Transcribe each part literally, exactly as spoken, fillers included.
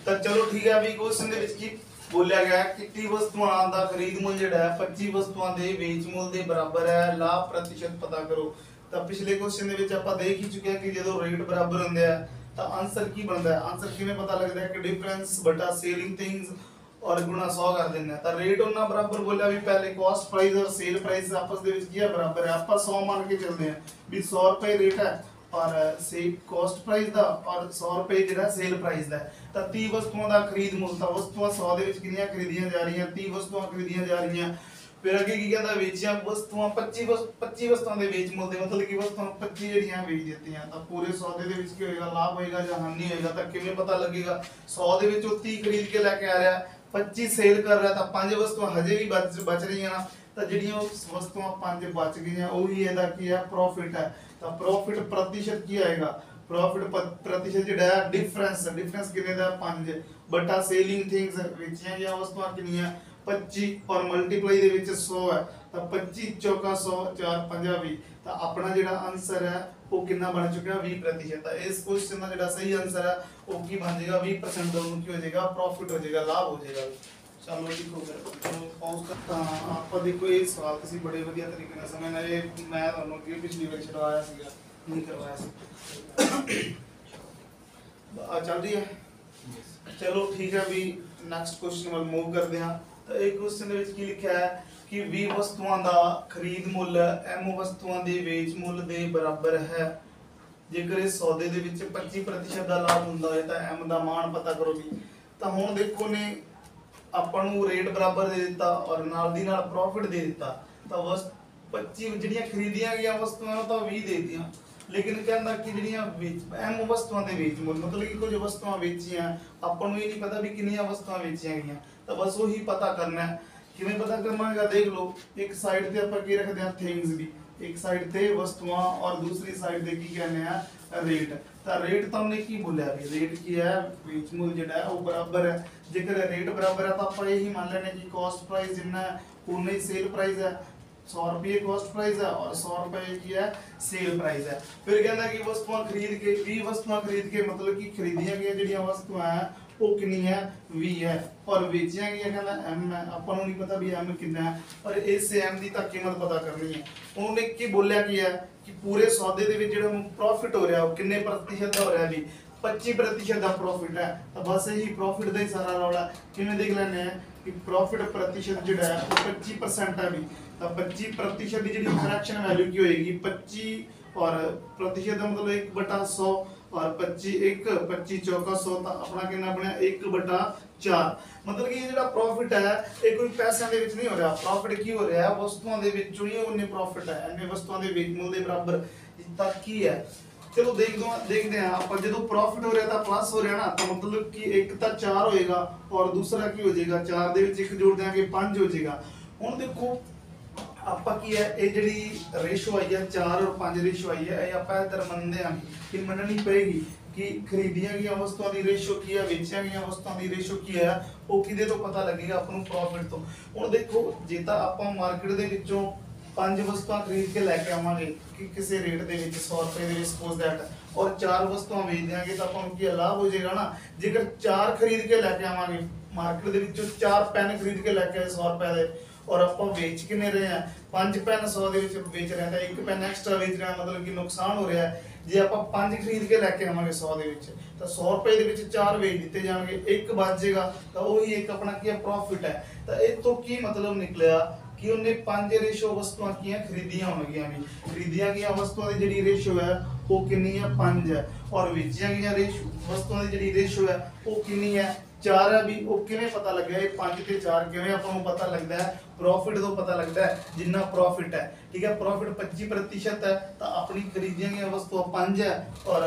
ਤਾਂ ਚਲੋ ਠੀਕ ਹੈ ਵੀ ਕੁਐਸਚਨ ਦੇ ਵਿੱਚ ਕੀ ਬੋਲਿਆ ਗਿਆ ਕਿ ਤੀਹ ਵਸਤੂਆਂ ਦਾ ਖਰੀਦ ਮੁੱਲ ਜਿਹੜਾ ਹੈ ਪੱਚੀ ਵਸਤੂਆਂ ਦੇ ਵੇਚ ਮੁੱਲ ਦੇ ਬਰਾਬਰ ਹੈ, ਲਾਭ ਪ੍ਰਤੀਸ਼ਤ ਪਤਾ ਕਰੋ। ਤਾਂ ਪਿਛਲੇ ਕੁਐਸਚਨ ਦੇ ਵਿੱਚ ਆਪਾਂ ਦੇਖ ਹੀ ਚੁੱਕੇ ਹਾਂ ਕਿ ਜਦੋਂ ਰੇਟ ਬਰਾਬਰ ਹੁੰਦੇ ਆ ਤਾਂ ਆਨਸਰ ਕੀ ਬਣਦਾ ਹੈ। ਆਨਸਰ ਕਿਵੇਂ ਪਤਾ ਲੱਗਦਾ ਹੈ ਕਿ ਡਿਫਰੈਂਸ ਬਟਾ ਸੇਲਿੰਗ ਥਿੰਗਸ और गुणा सौ कर देना है। रेट होना बराबर बोला भी पहले कॉस्ट प्राइस और सेल प्राइस आपस दे विच क्या बराबर है, आप सौ मान के चलते हैं भी सौ रुपए रेट है और से कॉस्ट प्राइस दा और सौ रुपए जिहड़ा सेल प्राइस दा है। तीस वस्तुओं का खरीद मुल तां वस्तुआं सौ दे विच कितनियां खरीदियां जा रही हैं, तीस वस्तुआं खरीदियां जा रही हैं। फिर अगे की कहता वेचियां वस्तुआं पच्चीस पच्चीस वस्तुओं के वेच मुल दे मतलब कि वस्तुआं पच्चीस जिहड़ियां वेच दित्तियां तां पूरे सौदे दे विच की होएगा, लाभ होएगा जां हानि होएगा। तां किवें पता लगेगा, सौ दे विचों तीस खरीद के लैके आ रहा है, पच्चीस सेल कर रहा था, पांच वस्तुआं हजे भी बच बच रही हैं ना, तो जिहड़ियां वस्तुआं पांच बच गईयां ओही इहदा की है प्रॉफिट है। तो प्रॉफिट प्रतिशत की आएगा, प्रॉफिट प्रतिशत जिहड़ा है डिफरेंस डिफरेंस कितने दा पांच बटा सेलिंग थिंग्स वेचियां गईयां वस्तुआं कितनियां पच्चीस और मल्टीप्लाई दे विच सौ है। तो पच्चीस चौका सौ चार पंजा भी, तो अपना जिहड़ा आंसर है वो कितना बन चुका है बीस प्रतिशत। इस क्वेश्चन का जिहड़ा सही आंसर है वो की बन जाएगा बीस परसेंट दोनों की हो जाएगा प्रॉफिट हो जाएगा, लाभ हो जाएगा। चलो देखो फिर पॉज करता आप देखो ये सवाल तुसी बड़े बढ़िया तरीके नाल समझना, ये मैं तुहानू अगे पिछली बार छडवाया सीगा नहीं करवाया सी आ चल रही है। चलो ठीक है भी नेक्स्ट क्वेश्चन वाल मूव करते हैं। तो एक क्वेश्चन दे विच की लिखा है कि बीस वस्तुओं का खरीद मुल एम वस्तुओं के वेच मुल के बराबर है, जेकर इस सौदे दे विच पच्चीस प्रतिशत का लाभ हुंदा है तो एम का मान पता करो भी। तो हुण देखो ने आपां नूं रेट बराबर दे दिता और नाल दी नाल प्रॉफिट दे दिता, तो वस्त पच्चीस जिहड़ियां खरीदियां गईयां वस्तुआं तो बीस दे दियां, लेकिन कहंदा कि जिहड़ियां एम वस्तुआं दे वेच मुल मतलब कि कुछ वस्तुआं वेचियां आपां नूं ये नहीं पता भी कितनियां वस्तुआं वेचियां गईयां, तो बस वही पता करना है। किवें पता करवांगा देख लो, एक साइड ते आपां की रखदे हां थिंग्स भी, एक साइड ते वस्तुआं और दूसरी साइड ते की कहने हैं रेट। तो रेट तो हमने की बोलिया भी रेट की है वेच मुल जिहड़ा है वो बराबर है, जेकर रेट बराबर है तो आप यही मान लेने कि कॉस्ट प्राइस जितना है उतना ही सेल प्राइस है, सौ रुपये कॉस्ट प्राइस है और सौ रुपये की है सेल प्राइस है। फिर कहना कि वस्तुआं खरीद के बीस वस्तुआं खरीद के मतलब कि खरीदियां गई जिहड़ियां वस्तुआं है वो कितनी है वी है और बेचियां गई कहना एम है, अपन नहीं पता भी एम कितना है और इस एम की तक कीमत पता करनी है। उन्होंने की बोलिया कि है कि पूरे सौदे दे विच जिहड़ा प्रॉफिट हो रहा है वो कितने प्रतिशत का हो रहा है भी पच्चीस प्रतिशत का प्रॉफिट है। तो बस यही प्रॉफिट का ही सारा रौला किवें देख लैने हैं कि प्रॉफिट प्रतिशत जिहड़ा है वो पच्चीस परसेंट है भी, तो पच्चीस प्रतिशत की जिहड़ी फ्रैक्शन वैल्यू की होएगी पच्चीस और प्रतिशत का मतलब एक बटा सौ और पच्चीस एक पच्चीस चौका सौ, अपना कितना बनया एक बटा चार। मतलब कि ये जो प्रॉफिट है ये कोई पैसों के विच नहीं हो रहा, प्रॉफिट की हो रहा है वस्तुओं के विचों ही उन्ने प्रॉफिट है, इन्ने वस्तुओं के वेच मुल के बराबर तक की है। चलो देख दो देखते हैं आप जो प्रॉफिट हो रहा था प्लस हो रहा ना, तो मतलब कि एक तो चार होएगा और दूसरा की हो जाएगा चार दे विच एक जोड़ देंगे पांच हो जाएगा। हुण देखो ਆਪਾਂ ਕੀ ਹੈ ਇਹ ਜਿਹੜੀ ਰੇਸ਼ੋ ਆਈ ਹੈ चार और पांच रेशो आई है ये ਆਪਾਂ इधर ਮੰਨਦੇ ਹਾਂ ਕਿ ਮੰਨਣੀ ਪਏਗੀ कि खरीदियां गई वस्तुओं की रेशो की है, बेचियां गई वस्तुओं की रेशो की है, वो किदे तो पता लगेगा अपन नूं प्रॉफिट तो। हुण देखो जे तां आपां मार्केट दे विचों पांच वस्तुआं खरीद के लैके आवांगे कि किसी रेट दे विच सौ रुपए दे सपोज दैट और चार वस्तुआं बेच देंगे तो आपां नूं की लाभ हो जाएगा ना। जेकर चार खरीद के लैके आवांगे मार्केट दे विचों चार पेन खरीद के लैके आए सौ रुपए दे और आप बेच किने रहे हैं पांच पेन सौ दे विच बेच रहे हैं, एक पेन एक्स्ट्रा बेच रहे हैं मतलब कि नुकसान हो रहा है। जे आप पांच खरीद के लैके आवांगे सौ दे विच तो सौ रुपए दे विच चार बेच दिते जाणगे, एक बच जाएगा तो वही एक अपना की प्रॉफिट है। तो इस तो की मतलब निकलिया कि उन्हें पांच रेशो वस्तुआं की खरीदियां होणगियां भी, खरीदियां गई वस्तुआं की जिहड़ी रेशो है वो कितनी है पांच है और बेचियां गई रेशो वस्तुआं की जिहड़ी रेशो है वो कितनी है चार है भी। वो किवें पता लगे ये पांच ते चार किवें आपां नूं पता लगदा है प्रॉफिट तो पता लगता है जिन्ना प्रॉफिट है ठीक है। प्रॉफिट पच्चीस प्रतिशत है तो अपनी खरीदियां गई वस्तुआं पांच है और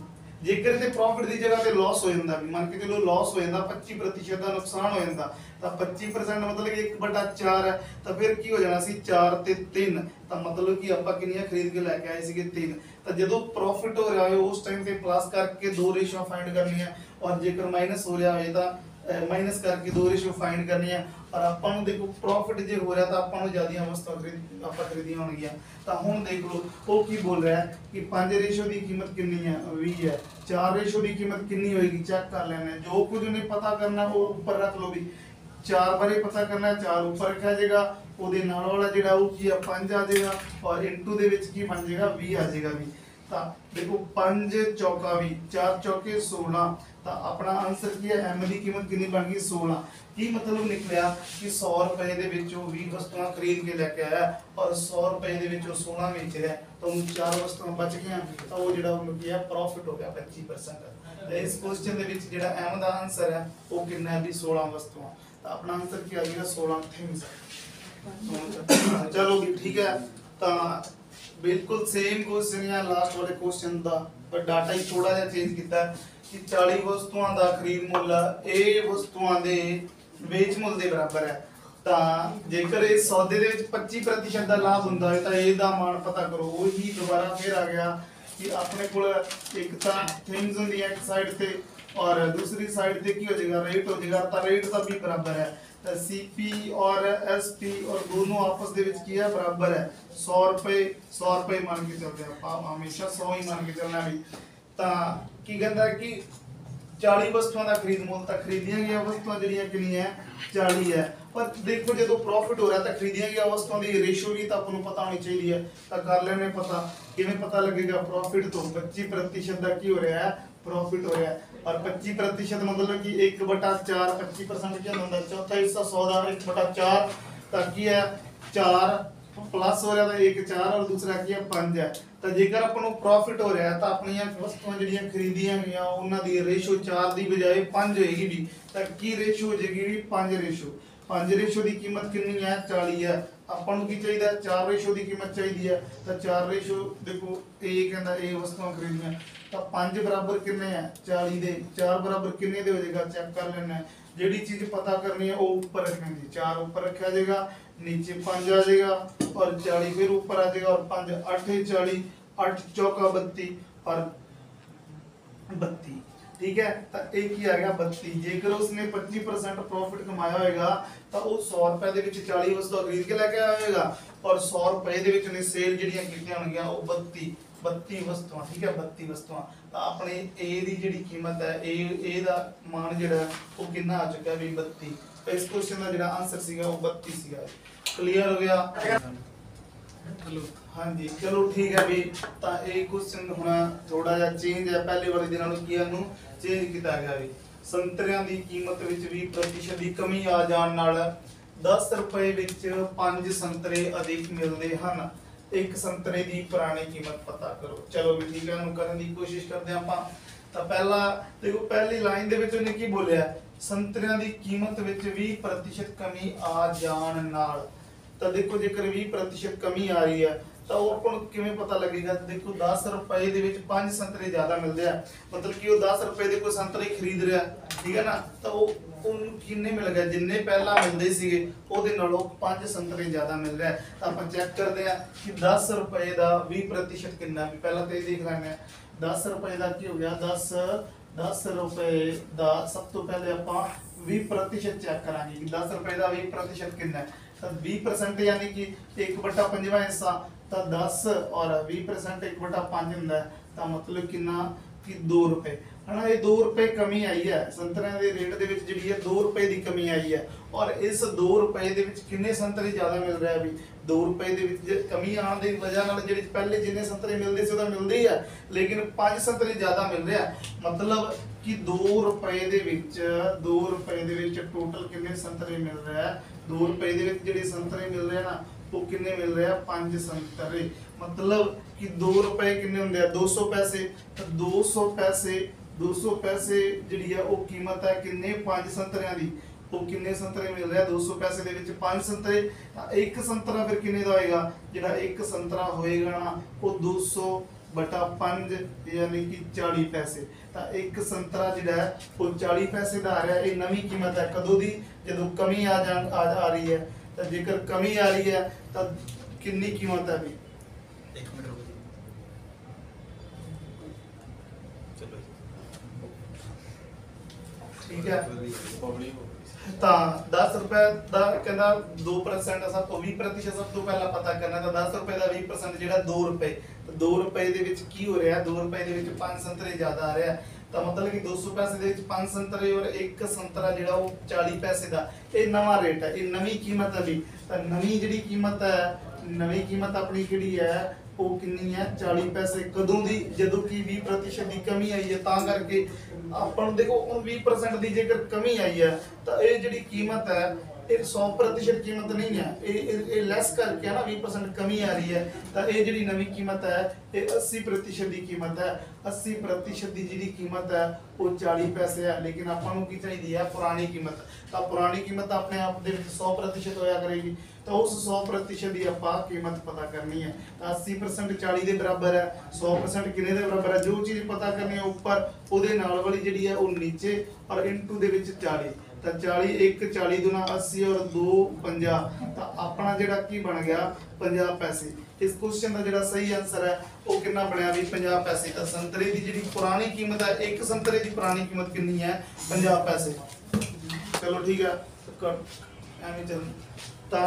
जेकर ते प्रॉफिट की जगह ते लॉस हो जाता भी मान के चलो लॉस हो जाता पच्चीस प्रतिशत का नुकसान हो जाता तो पच्चीस परसेंट मतलब कि एक बटा चार है तो फिर की हो जाना सी चार ते तीन तो मतलब कि आपां कितनियां खरीद के लैके आए सीगे तीन। तो जो प्रॉफिट हो रहा है उस टाइम पे प्लस करके दो रेशो फाइंड करनी है और जेकर माइनस हो रहा है तो ਮਾਈਨਸ ਕਰਕੇ ਦੋ ਰੇਸ਼ੋ ਫਾਈਂਡ ਕਰਨੀ ਹੈ ਔਰ ਆਪਾਂ ਨੂੰ ਦੇਖੋ ਪ੍ਰੋਫਿਟ ਜੇ ਹੋ ਰਿਹਾ ਤਾਂ ਆਪਾਂ ਨੂੰ ਜ਼ਿਆਦੀਆਂ ਵਸਤਾਂ ਖਰੀਦ ਆਪਾਂ ਖਰੀਦੀਆਂ ਹੋਣਗੀਆਂ। ਤਾਂ ਹੁਣ ਦੇਖ ਲਓ ਉਹ ਕੀ ਬੋਲ ਰਿਹਾ ਹੈ ਕਿ ਪੰਜ ਰੇਸ਼ੋ ਦੀ ਕੀਮਤ ਕਿੰਨੀ ਹੈ, ਵੀਹ ਹੈ। ਚਾਰ ਰੇਸ਼ੋ ਦੀ ਕੀਮਤ ਕਿੰਨੀ ਹੋਏਗੀ ਚੈੱਕ ਕਰ ਲੈਣਾ, ਜੋ ਕੁਝ ਉਹਨੇ ਪਤਾ ਕਰਨਾ ਉਹ ਉੱਪਰ ਰੱਖ ਲਓ ਵੀ ਚਾਰ ਬਾਰੇ ਪਤਾ ਕਰਨਾ, ਚਾਰ ਉੱਪਰ ਰੱਖਿਆ ਜਾਏਗਾ, ਉਹਦੇ ਨਾਲ ਵਾਲਾ ਜਿਹੜਾ ਉਹ ਕੀ ਆ ਪੰਜ ਆ ਜਾਏਗਾ ਔਰ ਇਨਟੂ ਦੇ ਵਿੱਚ ਕੀ ਬਣ ਜਾਏਗਾ ਵੀਹ ਆ ਜਾਏਗਾ ਵੀ। ਤਾਂ ਦੇਖੋ ਪੰਜ ਚੌਕਾ ਵੀਹ, ਚਾਰ ਚੌਕੇ सोलह, ਤਾਂ ਆਪਣਾ ਆਨਸਰ ਕੀ ਹੈ m ਦੀ ਕੀਮਤ ਕਿੰਨੀ ਬਣ ਗਈ सोलह। ਕੀ ਮਤਲਬ ਨਿਕਲਿਆ ਕਿ सौ ਰੁਪਏ ਦੇ ਵਿੱਚੋਂ ਵੀਹ ਵਸਤੂਆਂ ਖਰੀਦ ਕੇ ਲੈ ਕੇ ਆਇਆ ਔਰ सौ ਰੁਪਏ ਦੇ ਵਿੱਚੋਂ सोलह ਵੇਚ ਰਿਹਾ ਤਾਂ ਉਹਨੂੰ ਚਾਰ ਵਸਤੂਆਂ ਬਚ ਗਈਆਂ ਤਾਂ ਉਹ ਜਿਹੜਾ ਉਹਨੂੰ ਕੀ ਹੈ ਪ੍ਰੋਫਿਟ ਹੋ ਗਿਆ पच्चीस परसेंट। ਤੇ ਇਸ ਕੁਐਸਚਨ ਦੇ ਵਿੱਚ ਜਿਹੜਾ m ਦਾ ਆਨਸਰ ਹੈ ਉਹ ਕਿੰਨਾ ਹੈ ਵੀ सोलह ਵਸਤੂਆਂ। ਤਾਂ ਆਪਣਾ ਆਨਸਰ ਕੀ ਆ ਜਾਏਗਾ सोलह थिंग्स। चलो भी ठीक है। तो बिल्कुल सेम क्वेश्चन या लास्ट वाले क्वेश्चन दा पर डाटा ही थोड़ा जिहा चेंज कीता कि चालीस वस्तुओं दा खरीद मुल ए वस्तुओं दे वेच मुल दे बराबर है। ਤਾਂ ਜੇਕਰ ਇਹ ਸੌਦੇ ਦੇ ਵਿੱਚ पच्चीस प्रतिशत ਦਾ ਲਾਭ ਹੁੰਦਾ ਹੈ ਤਾਂ ਇਹਦਾ ਮਾਨ ਪਤਾ ਕਰੋ। ਉਹੀ ਦੁਬਾਰਾ ਫੇਰ ਆ ਗਿਆ ਕਿ ਆਪਣੇ ਕੋਲ ਇੱਕ ਤਾਂ ਥਿੰਗਸ ਹੁੰਦੀ ਹੈ ਇੱਕ ਸਾਈਡ ਤੇ और दूसरी साइड पे की हो जाएगा रेट हो जाएगा। तो रेट का भी बराबर है तो सीपी और एसपी और दोनों आपस दे विच की है बराबर है सौ रुपए सौ रुपए मान के चलते हैं आप हमेशा सौ ही मान के चलना भी। तो की कहता है कि चालीस वस्तुओं का खरीद मुल तो खरीदिया गया वस्तुएं जड़ियां कितनी है चालीस है। पर देखो जो प्रॉफिट हो रहा है तो खरीदिया गया वस्तुओं की रेशो भी तो आपको पता होनी चाहिए है। तो कर लेने पता किवें पता लगेगा प्रॉफिट तो पच्चीस प्रतिशत का की हो रहा है प्रॉफिट हो रहा है और पच्चीस प्रतिशत मतलब कि एक बटा चार पच्चीस परसेंट क्या होता है चौथा हिस्सा सौ का एक बटा चार तक की है चार प्लस हो रहा था एक चार और दूसरा की है पांच है। तो जेकर अपन प्रॉफिट हो रहा है तो अपन वस्तुएं जड़ियां खरीदियां गई उन्हां दी रेशो चार की बजाय पांच होएगी भी तो की रेशो हो जाएगी भी पांच रेशो। पांच रेशो की कीमत कितनी है चालीस है। अपन की चाहिए चार रेशो की कीमत चाहिए है तो चार रेशो देखो ए कहता ए वस्तुएं खरीदियां तो पांच बराबर कितने है चालीस दे चार बराबर कितने दे हो जाएगा चेक कर लेना है। जेडी चीज पता करनी है वो ऊपर रखनी है चार ऊपर रखा जाएगा नीचे पांच आ जाएगा और चालीस फिर ऊपर आ जाएगा और पांच आठ चालीस आठ चौका बत्ती और बत्ती ठीक है। तो एक ही आ गया बत्ती। जेकर उसने पच्चीस परसेंट प्रॉफिट कमाया होगा तो वो सौ रुपए दे विच चालीस वस्तु खरीद के लेके आया होगा और सौ रुपए दे विच ने सेल जड़ियां कीतियां होणगियां वो बत्ती बत्ती वस्तुआं ठीक है बत्ती वस्तुआं। तो अपने ए दी जिहड़ी कीमत है ए ए दा मान जिहड़ा वो कितना आ चुका है भी बत्ती। तो इस क्वेश्चन दा जिहड़ा आंसर सीगा वो बत्ती सीगा। क्लियर हो गया हेलो हाँ जी चलो ठीक है भी। तो एक क्वेश्चन होना थोड़ा जिहा चेंज है पहले वाले दिनां नूं की इहनूं चेंज किया गया भी संतरियां दी कीमत विच बीस प्रतिशत की कमी आ जाण नाल दस रुपए विच पांच संतरे अधिक मिलते हैं। एक संतरे की पुरानी कीमत पता करो। चलो भी ठीक है करने की कोशिश करते हैं आपां। तो पहला देखो पहली लाइन दे विच उन्हें की बोलिया संतरियां की कीमत विच बीस प्रतिशत कमी आ जाण नाल। तो देखो जेकर बीस प्रतिशत कमी आ रही है तो वो अपन किवें पता लगेगा। देखो दस रुपए दे विच पांच संतरे ज्यादा मिलते हैं मतलब कि वो दस रुपए दे कोई संतरे खरीद रहा है ठीक है ना। तो वो ਉਹਨੂੰ ਕਿੰਨੇ ਮਿਲ ਗਏ ਜਿੰਨੇ ਪਹਿਲਾਂ ਮਿਲਦੇ ਸੀਗੇ ਉਹਦੇ ਨਾਲੋਂ पांच संतरे ਜ਼ਿਆਦਾ ਮਿਲ ਰਿਹਾ। ਤਾਂ ਆਪਾਂ ਚੈੱਕ ਕਰਦੇ ਆ ਕਿ दस ਰੁਪਏ ਦਾ बीस प्रतिशत ਕਿੰਨਾ ਵੀ ਪਹਿਲਾਂ ਤੇ ਦੇਖ ਲੈਣੇ ਆ। दस ਰੁਪਏ ਦਾ ਕੀ ਹੋ ਗਿਆ दस दस ਰੁਪਏ ਦਾ ਸਭ ਤੋਂ ਪਹਿਲੇ ਆਪਾਂ बीस प्रतिशत ਚੈੱਕ ਕਰਾਂਗੇ ਕਿ दस ਰੁਪਏ ਦਾ बीस प्रतिशत ਕਿੰਨਾ ਹੈ। ਤਾਂ बीस परसेंट यानी कि एक बटा पंजवां हिस्सा तो दस और बीस परसेंट एक बटा पांच ਹੁੰਦਾ ਹੈ। ਤਾਂ मतलब कितना कि दो रुपए है ना। ये दो रुपए कमी आई है संतरे के रेट दे विच जिहड़ी है दो रुपए की कमी आई है और इस दो रुपए दे विच किन्ने संतरे ज्यादा मिल रहा है भी दो रुपए दे विच कमी आने की वजह नाल जिहड़े पहले जिन्ने संतरे मिलते सी मिलते ही है लेकिन पांच संतरे ज्यादा मिल रहा है मतलब कि दो रुपए दे विच दो रुपए दे विच टोटल किन्ने संतरे मिल रहा है। दो रुपए दे विच जिहड़े संतरे मिल रहे हैं ना वो किन्ने मिल रहे हैं पांच संतरे मतलब कि दो रुपए किन्ने होंदे हैं दो सौ पैसे। तो दो सौ पैसे दो सौ पैसे जिहड़ी है वो कीमत है किन्ने पांच संतरियां दी वो किन्ने संतरे मिल रहे हैं दो सौ पैसे दे विच पांच संतरे। एक संतरा फिर किन्ने दा होएगा जिहड़ा एक संतरा होएगा ना वो दो सौ बटा पांच यानी कि चालीस पैसे। तो एक संतरा जिहड़ा है वो चालीस पैसे दा आ रहा है। ये नवी कीमत है कदों दी जदों कमी आ जा आ, आ रही है। तो जेकर कमी आ रही है तो कितनी कीमत है भी एक मिनट ठीक है ਤਾਂ दस रुपए ਦਾ ਕਹਿੰਦਾ दो परसेंट ਸਭ ਤੋਂ बीस प्रतिशत ਸਭ ਤੋਂ ਪਹਿਲਾਂ ਪਤਾ ਕਰਨਾ ਤਾਂ दस रुपए ਦਾ बीस परसेंट ਜਿਹੜਾ दो रुपए ਤਾਂ दो रुपए ਦੇ ਵਿੱਚ ਕੀ ਹੋ ਰਿਹਾ दो रुपए ਦੇ ਵਿੱਚ पांच संतरे ਜ਼ਿਆਦਾ ਆ ਰਿਹਾ ਤਾਂ ਮਤਲਬ ਕਿ दो सौ ਪੈਸੇ ਦੇ ਵਿੱਚ पांच संतरे ਔਰ ਇੱਕ ਸੰਤਰਾ ਜਿਹੜਾ ਉਹ चालीस ਪੈਸੇ ਦਾ ਇਹ ਨਵਾਂ ਰੇਟ ਹੈ ਇਹ ਨਵੀਂ ਕੀਮਤ ਹੈ ਵੀ ਤਾਂ ਨਵੀਂ ਜਿਹੜੀ ਕੀਮਤ ਹੈ ਨਵੀਂ ਕੀਮਤ ਆਪਣੀ ਕਿਹੜੀ ਹੈ ਉਹ ਕਿੰਨੀ ਹੈ चालीस ਪੈਸੇ ਕਦੋਂ ਦੀ ਜਦੋਂ ਕਿ बीस प्रतिशत ਦੀ ਕਮੀ ਆਈ ਹੈ ਤਾਂ ਕਰਕੇ ਆਪਾਂ ਨੂੰ ਦੇਖੋ ਹੁਣ बीस परसेंट ਦੀ ਜੇਕਰ ਕਮੀ ਆਈ ਹੈ ਤਾਂ ਇਹ ਜਿਹੜੀ ਕੀਮਤ ਹੈ ਇਹ सौ प्रतिशत कीमत नहीं है ये ये लेस करके है ना बीस परसेंट कमी आ रही है तो ये जी नवी कीमत है ये अस्सी प्रतिशत की कीमत है अस्सी प्रतिशत की जी कीमत है वो चालीस पैसे है लेकिन अपन की चाहिए है पुरानी कीमत तो पुरानी कीमत अपने आप दे सौ प्रतिशत होया करेगी तो उस सौ प्रतिशत की आप कीमत पता करनी है तो अस्सी परसेंट चालीस के बराबर है सौ परसेंट किने के बराबर है जो चीज़ पता करनी है ऊपर वो नाल वाली जी है वो नीचे और इंटू दे विच चालीस तो चालीस एक चालीस दूना अस्सी और दो पंजाह तो अपना जिहड़ा की बन गया पंजाह पैसे इस क्वेश्चन का जिहड़ा सही आंसर है वो कितना बनया भी पंजाह पैसे तो संतरे की जिहड़ी पुरानी कीमत है एक संतरे की पुरानी कीमत कितनी है पंजाह पैसे चलो ठीक है एवं चल ता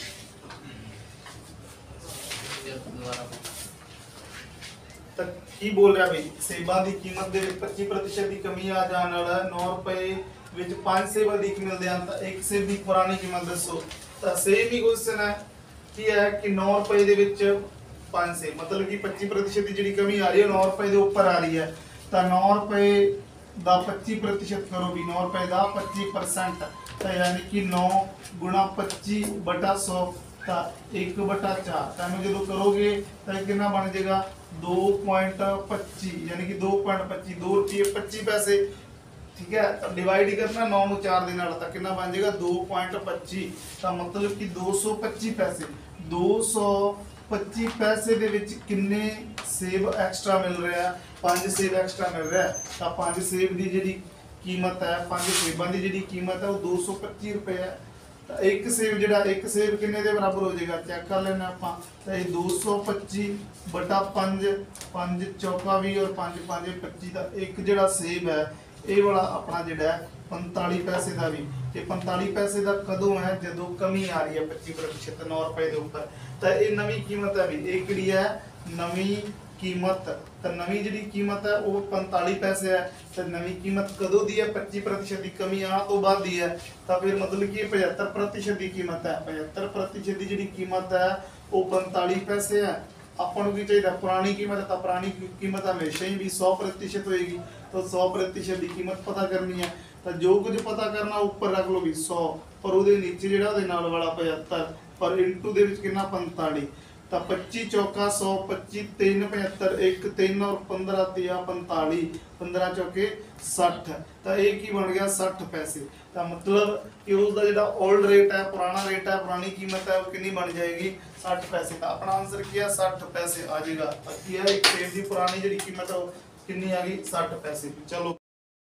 तो की बोल रहा भाई सेबां की कीमत दे पच्चीस प्रतिशत की कमी आ जाने वाला नौ रुपए ਵਿੱਚ पांच सेब अधिक मिलते हैं तो एक सेब की पुरानी कीमत दसो तो सेम ही क्वेश्चन है कि है कि नौ रुपए दे विच पांच सेब मतलब कि पच्चीस प्रतिशत की जी कमी आ रही है नौ रुपए के ऊपर आ रही है तो नौ रुपए का पच्चीस प्रतिशत करो भी नौ रुपए का पच्चीस परसेंट तो यानी कि नौ गुणा पच्चीस बटा सौ तो एक बटा चार तो जो करोगे तो कितना बन जाएगा दो पॉइंट पच्ची यानी कि दो पॉइंट पच्ची दो रुपये पच्ची पैसे ठीक है तो डिवाइड ही करना नौ में चार दिन तक कितना बन जाएगा दो पॉइंट पच्ची तो मतलब कि दो सौ पच्ची पैसे दो सौ पच्ची पैसे दे विच किन्ने सेब एक्स्ट्रा मिल रहा है पांच सेब एक्स्ट्रा मिल रहा है तो पांच सेब की जी कीमत है पांच सेबां की जी कीमत है वो दो सौ पच्ची रुपए है तो एक सेब जो एक सेब किन्ने के बराबर हो जाएगा चेक कर लेना आप तो ये दो सौ पच्ची बटा पांच पांच चौका भी और पांच पांच पच्ची का एक जो सेब है ये वाला अपना जिहड़ा पैंतालीस पैसे का भी ये पैंतालीस पैसे का कदों है जो कमी आ रही है पच्चीस प्रतिशत नौ रुपए के ऊपर तो ये नवी कीमत है भी एक जी है नवी कीमत तो नवी जी कीमत है वो पैंतालीस पैसे है तो नवी कीमत कदों दी है पच्चीस प्रतिशत की कमी आने तो बाद दी है तो फिर मतलब कि पचहत्तर प्रतिशत की कीमत है पचहत्तर प्रतिशत की जी कीमत है वो पैंतालीस पैसे है अपन की चाहिए पुरानी कीमत है तो पुरानी कीमत हमेशा ही भी सौ प्रतिशत होएगी तो सौ प्रतिशत की कीमत पता करनी है तो जो कुछ पता करना ऊपर रख लो भी सौ पर वो नीचे जो वाला पचहत्तर पर इंटू दे कितना पैंताली तो पच्ची चौका सौ पच्ची तीन पचहत्तर एक तीन और पंद्रह तिया पैंताली पंद्रह चौके सठ तो एक ही बन गया सठ पैसे तो मतलब कि उसका जो ओल्ड रेट है पुराना रेट है पुरानी कीमत है वो कितनी बन जाएगी सठ पैसे का अपना आंसर किया सठ पैसे आ जाएगा बाकी है एक सेब की पुरानी जी कीमत है वो कितनी आ गई सठ पैसे चलो।